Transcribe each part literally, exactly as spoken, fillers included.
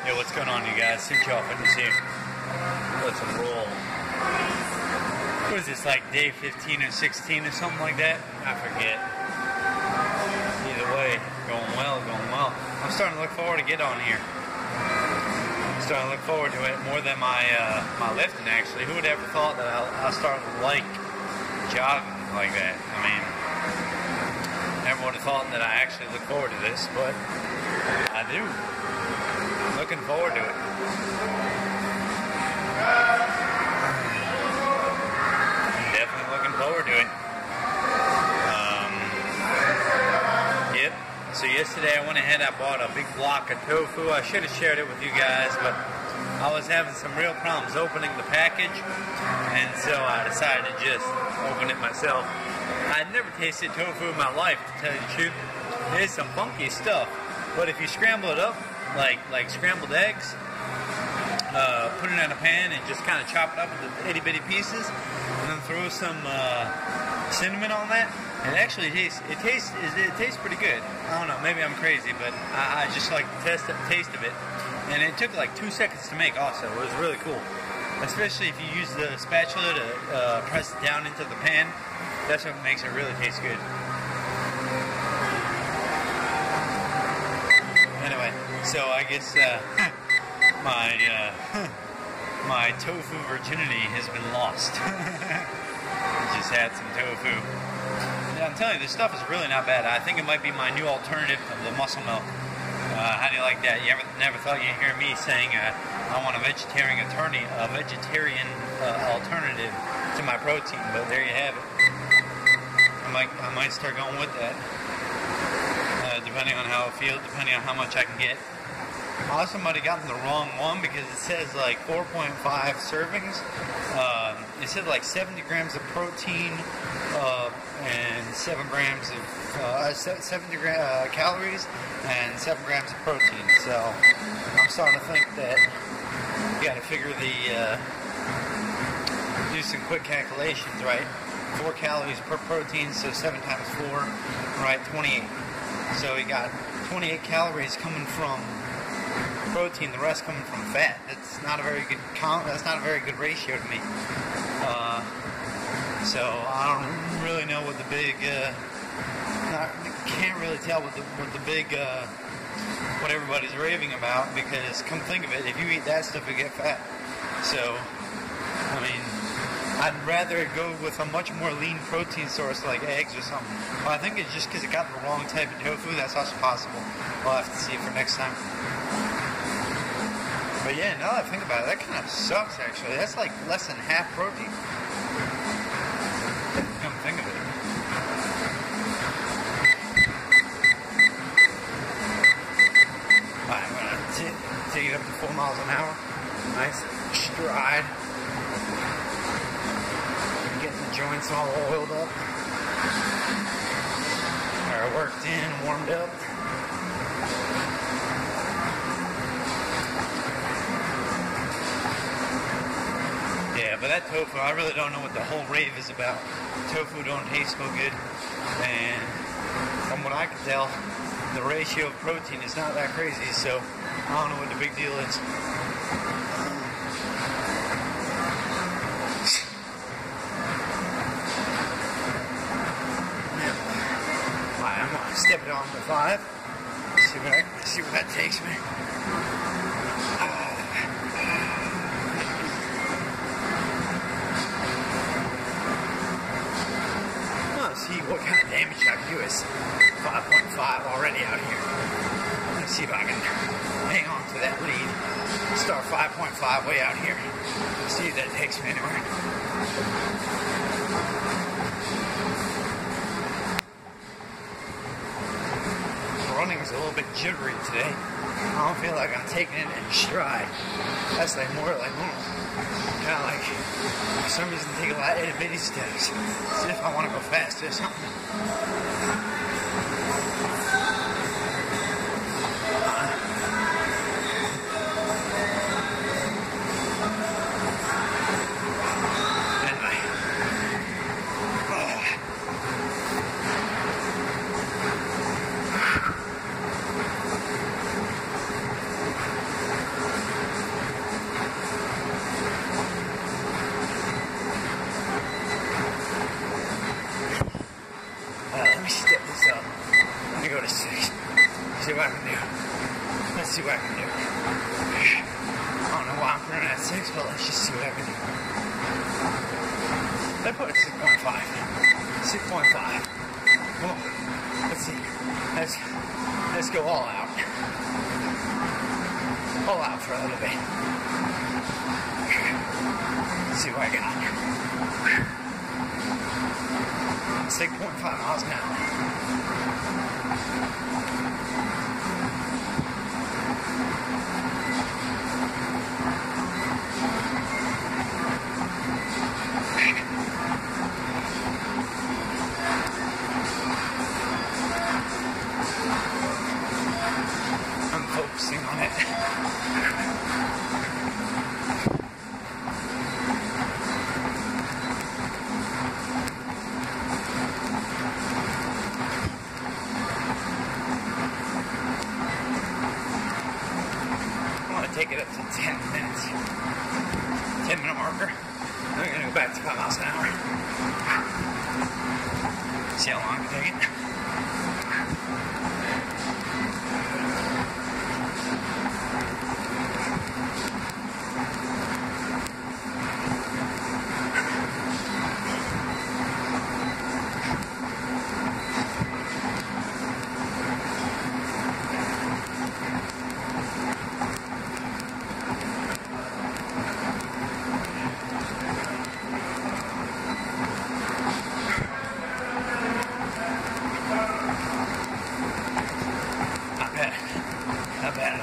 Yo, what's going on, you guys? Suit y'all fitness here. Let's roll. What is this, like day fifteen or sixteen or something like that? I forget. Either way, going well, going well. I'm starting to look forward to get on here. I'm starting to look forward to it more than my uh, my lifting, actually. Who would ever thought that I'll, I'll start to like jogging like that? I mean, never would have thought that I actually look forward to this, but I do. I'm looking forward to it. I'm definitely looking forward to it. Um, yep. So yesterday I went ahead, I bought a big block of tofu. I should have shared it with you guys, but I was having some real problems opening the package, and so I decided to just open it myself. I'd never tasted tofu in my life, to tell you the truth. It is some funky stuff, but if you scramble it up, like like scrambled eggs, uh, put it in a pan and just kind of chop it up into itty bitty pieces, and then throw some uh, cinnamon on that. It actually tastes it tastes it tastes pretty good. I don't know, maybe I'm crazy, but I, I just like the taste taste of it. And it took like two seconds to make. Also, it was really cool, especially if you use the spatula to uh, press it down into the pan. That's what makes it really taste good. Anyway, so I guess uh, my uh, my tofu virginity has been lost. Just had some tofu. I'm telling you, this stuff is really not bad. I think it might be my new alternative of the muscle milk. Uh, how do you like that? You ever never thought you'd hear me saying uh, I want a vegetarian attorney, a vegetarian uh, alternative to my protein? But there you have it. I might I might start going with that, uh, depending on how I feel, depending on how much I can get. I also might have gotten the wrong one because it says like four point five servings. Um, it said like seventy grams of protein uh, and seven grams of uh, seventy gra uh, calories and seven grams of protein. So I'm starting to think that you got to figure the uh, do some quick calculations, right? Four calories per protein, so seven times four, right? twenty-eight. So we got twenty-eight calories coming from protein, the rest coming from fat. That's not a very good count. That's not a very good ratio to me. Uh, so I don't really know what the big. Uh, not, can't really tell what the what the big uh, what everybody's raving about, because come think of it, if you eat that stuff, you get fat. So I mean, I'd rather go with a much more lean protein source like eggs or something. Well, I think it's just because it got the wrong type of tofu. That's also possible. We'll have to see for next time. But yeah, now that I think about it, that kind of sucks actually. That's like less than half protein. Come think of it. Alright, I'm going to take it up to four miles an hour. Nice stride. Getting the joints all oiled up. Or worked in, warmed up. Yeah, but that tofu, I really don't know what the whole rave is about. Tofu don't taste so good, and from what I can tell, the ratio of protein is not that crazy, so I don't know what the big deal is. Alright, I'm gonna step it on to five. See what I, see where that takes me. See what kind of damage I can do. Is five point five already out here. Let's see if I can hang on to that lead. Start five point five way out here. See if that takes me anywhere. Running's a little bit jittery today. I don't feel like I'm taking it in stride. That's like more like normal. Kind of like, for some reason, take a lot of itty bitty steps. See if I want to go faster or something. Anyway. see what I can do. I don't know why I'm running at six, but let's just see what I can do. I put it six point five. six point five. Well, let's see. Let's, let's go all out. All out for a little bit. Let's see what I got. six point five miles an hour. I'm focusing on it. Take it up to ten minutes. ten minute marker. I'm going to go back to five miles an hour. See how long I can take it. Not bad.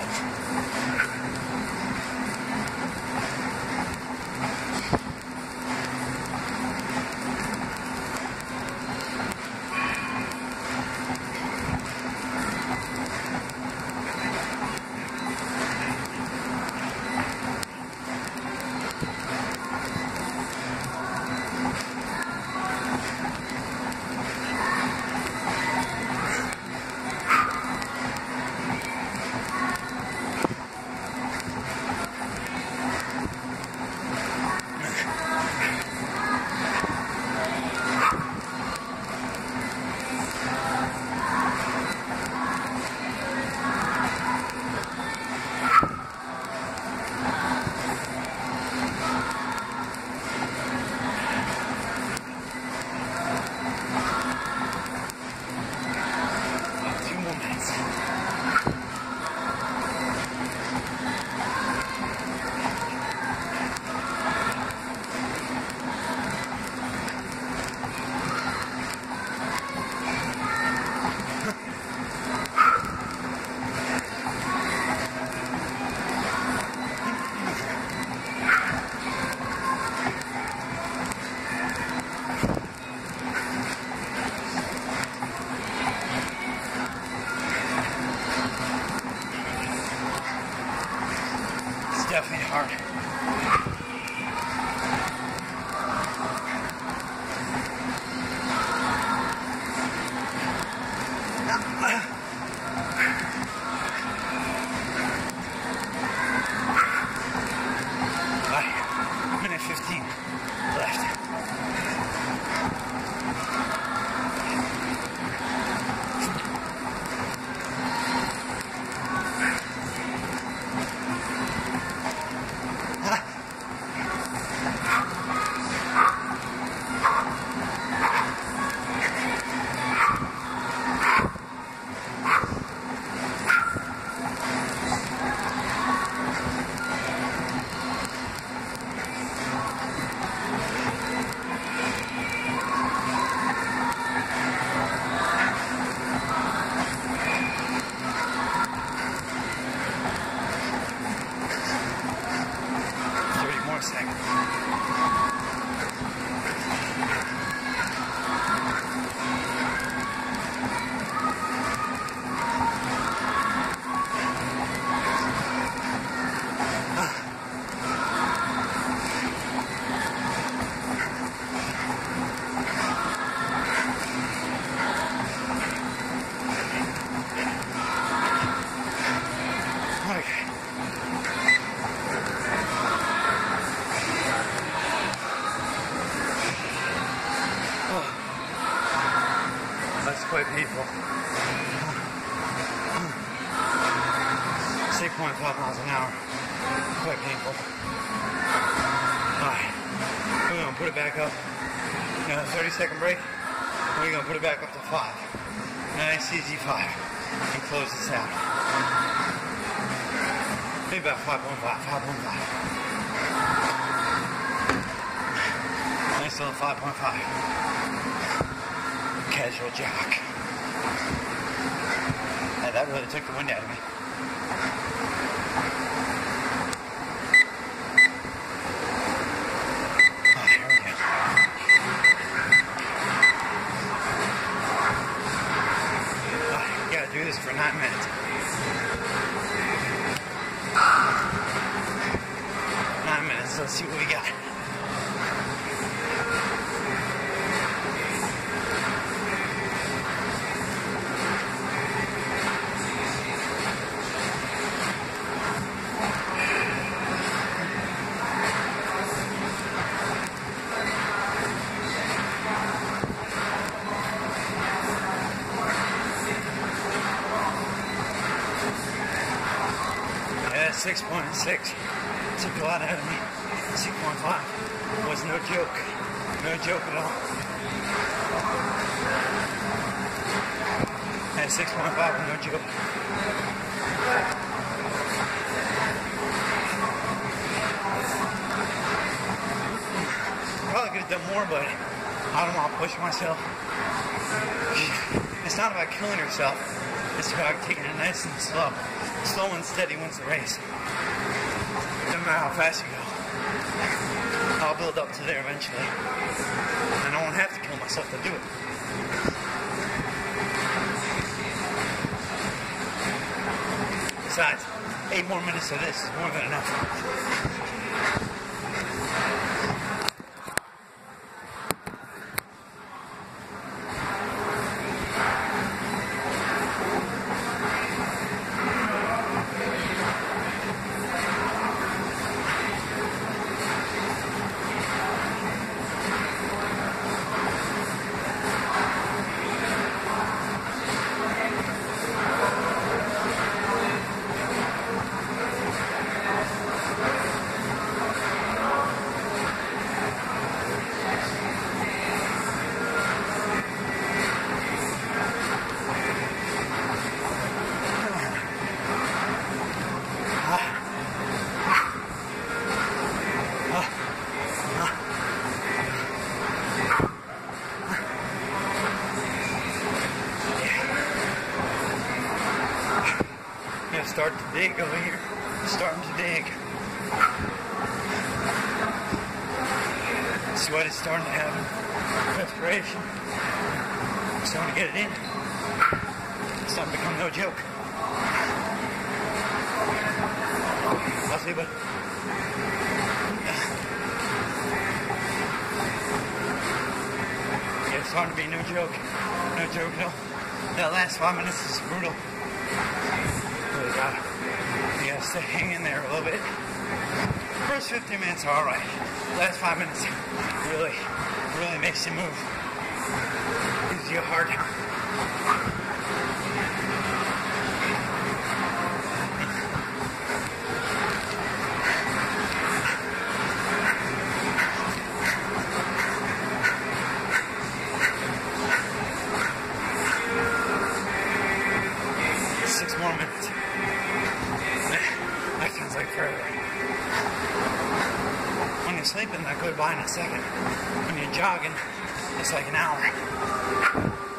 Definitely hard. Right. Minute fifteen left. That's quite painful. six point five miles an hour. Quite painful. Alright, we're gonna put it back up. You know, thirty second break. We're gonna put it back up to five. Nice easy five. And close this out. Maybe about five point five, five point five. Nice little five point five. Casual jog. Hey, that really took the wind out of me. Oh, here we go. Oh, you gotta do this for nine minutes. Nine minutes, let's see what we got. six point six took a lot out of me. six point five was no joke. No joke at all. At six point five was no joke. Probably could have done more, but I don't want to push myself. It's not about killing yourself. It's about taking it nice and slow. Slow and steady wins the race. No matter how fast you go. I'll build up to there eventually. And I won't have to kill myself to do it. Besides, eight more minutes of this is more than enough. Start to dig over here. Starting to dig. Sweat is starting to happen. Respiration. Starting to get it in. It's starting to become no joke. I'll see, but yeah, it's starting to be no joke. No joke at all. That last five minutes is brutal. Really gotta, you gotta stay hanging there a little bit. First fifteen minutes are alright. Last five minutes really, really makes you move. Gives you a hard time. Six more minutes. That sounds like forever. When you're sleeping, that goes by in a second. When you're jogging, it's like an hour.